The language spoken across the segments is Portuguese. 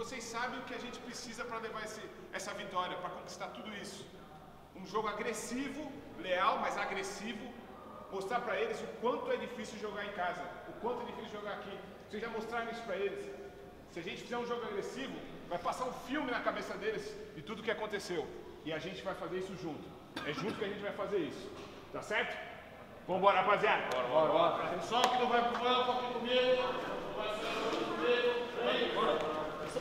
vocês sabem o que a gente precisa para levar essa vitória, para conquistar tudo isso. Um jogo agressivo, leal, mas agressivo. Mostrar para eles o quanto é difícil jogar em casa, o quanto é difícil jogar aqui. Vocês já mostraram isso para eles. Se a gente fizer um jogo agressivo, vai passar um filme na cabeça deles de tudo que aconteceu. E a gente vai fazer isso junto. É junto que a gente vai fazer isso. Tá certo? Vambora, rapaziada. Bora. Pessoal que não vai pro campo aqui comigo. Vai ser comigo. Bora.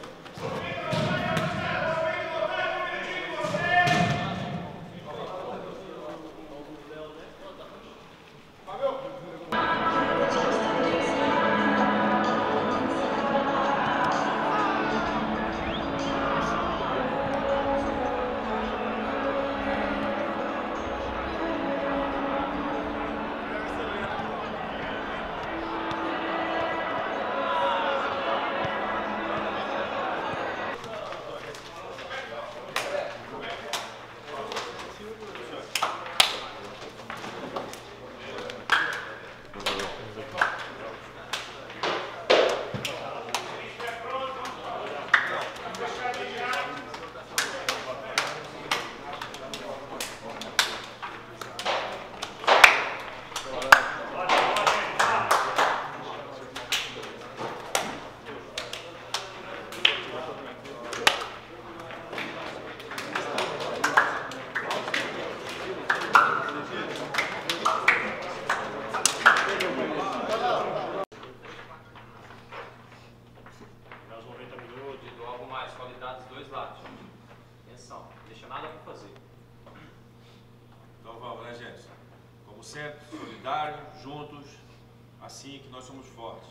Sempre solidários, juntos, assim que nós somos fortes.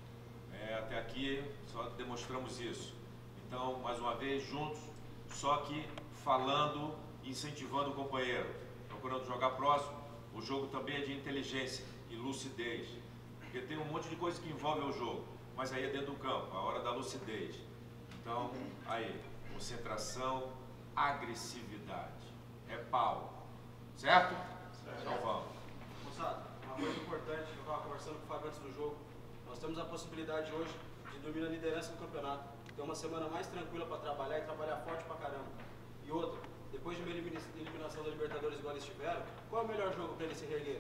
Até aqui só demonstramos isso. Então, mais uma vez, juntos, só que falando e incentivando o companheiro, procurando jogar próximo. O jogo também é de inteligência e lucidez, porque tem um monte de coisa que envolve o jogo, mas aí é dentro do campo, a hora da lucidez. Então, aí, concentração, agressividade, é pau, certo? Então vamos. Moçada, uma coisa importante, eu estava conversando com o Fábio antes do jogo, nós temos a possibilidade hoje de dormir na liderança do campeonato, ter uma semana mais tranquila para trabalhar e trabalhar forte pra caramba. E outra, depois de uma eliminação da Libertadores igual eles tiveram, qual é o melhor jogo para eles se reerguer?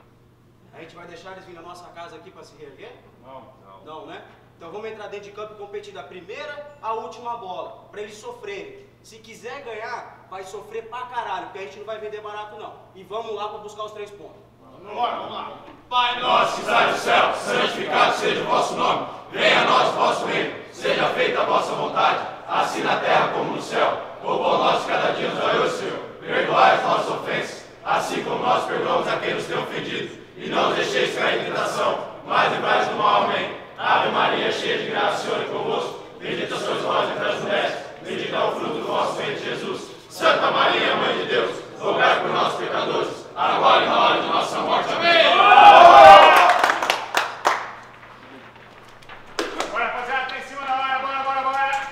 A gente vai deixar eles vir na nossa casa aqui para se reerguer? Não, né? Então vamos entrar dentro de campo e competir da primeira à última bola, para eles sofrerem. Se quiser ganhar, vai sofrer pra caralho, porque a gente não vai vender barato não. E vamos lá para buscar os 3 pontos. Vamos lá. Pai nosso que estás no céu, santificado seja o vosso nome. Venha a nós o vosso reino, seja feita a vossa vontade, assim na terra como no céu. O pão nosso cada dia nos dai hoje, Senhor. Perdoai as nossas ofensas, assim como nós perdoamos a quem nos tem ofendido. E não nos deixeis cair em tentação, mas livrai-nos do mal. Amém. Ave Maria, cheia de graça, o Senhor é convosco. Bendita sois vós entre as mulheres, bendito é o fruto do vosso ventre, Jesus. Santa Maria, Mãe de Deus, rogai por nós pecadores, agora e na hora de nossa morte. Amém. Bora, rapaziada, tá em cima da hora, bora.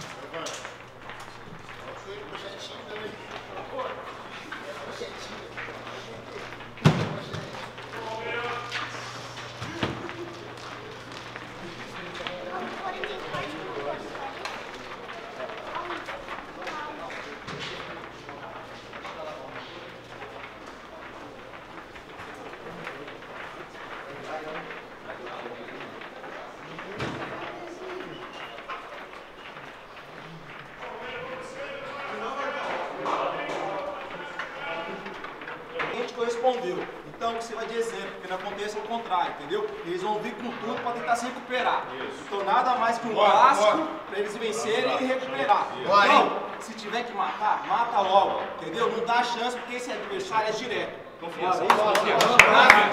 Correspondeu. Então, que sirva de exemplo, que não aconteça o contrário, entendeu? Eles vão vir com tudo para tentar se recuperar. Então, nada mais que um clássico para eles vencerem e recuperar. Então, se tiver que matar, mata logo, entendeu? Não dá chance porque esse adversário é direto. Confiança.